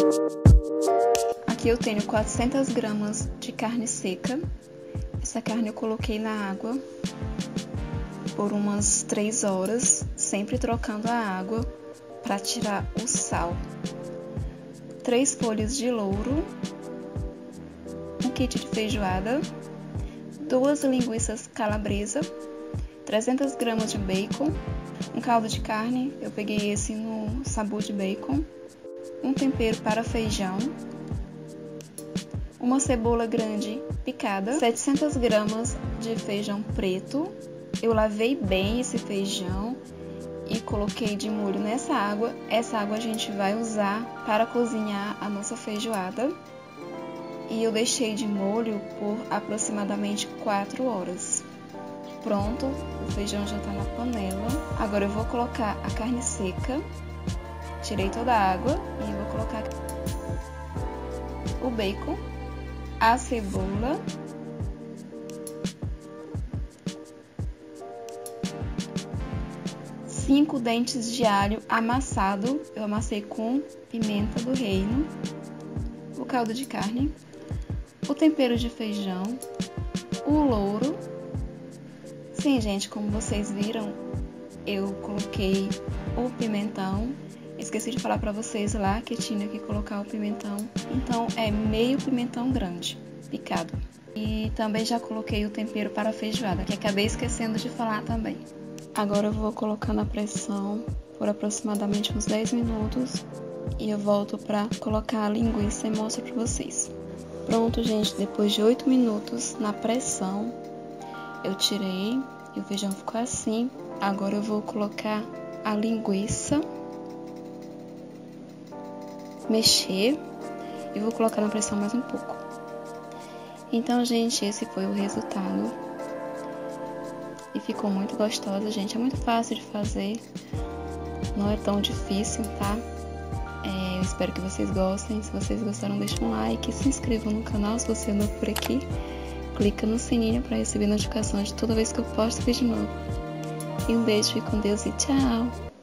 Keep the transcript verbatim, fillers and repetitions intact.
Aqui eu tenho quatrocentas gramas de carne seca. Essa carne eu coloquei na água por umas três horas, sempre trocando a água para tirar o sal. Três folhas de louro, um kit de feijoada, duas linguiças calabresa, trezentas gramas de bacon, um caldo de carne, eu peguei esse no sabor de bacon, um tempero para feijão, uma cebola grande picada, setecentas gramas de feijão preto. Eu lavei bem esse feijão e coloquei de molho nessa água. Essa água a gente vai usar para cozinhar a nossa feijoada. E eu deixei de molho por aproximadamente quatro horas. Pronto, o feijão já está na panela. Agora eu vou colocar a carne seca. Tirei toda a água e vou colocar o bacon, a cebola, cinco dentes de alho amassado, eu amassei com pimenta do reino, o caldo de carne, o tempero de feijão, o louro. Sim, gente, como vocês viram, eu coloquei o pimentão. Esqueci de falar pra vocês lá que tinha que colocar o pimentão. Então é meio pimentão grande, picado. E também já coloquei o tempero para a feijoada, que acabei esquecendo de falar também. Agora eu vou colocar na pressão por aproximadamente uns dez minutos. E eu volto pra colocar a linguiça e mostro pra vocês. Pronto, gente, depois de oito minutos na pressão, eu tirei e o feijão ficou assim. Agora eu vou colocar a linguiça, mexer e vou colocar na pressão mais um pouco. Então, gente, esse foi o resultado e ficou muito gostosa, gente. É muito fácil de fazer, não é tão difícil, tá? É, eu espero que vocês gostem. Se vocês gostaram, deixa um like, se inscrevam no canal se você é novo por aqui, clica no sininho para receber notificações de toda vez que eu posto vídeo novo. E um beijo, fique com Deus e tchau!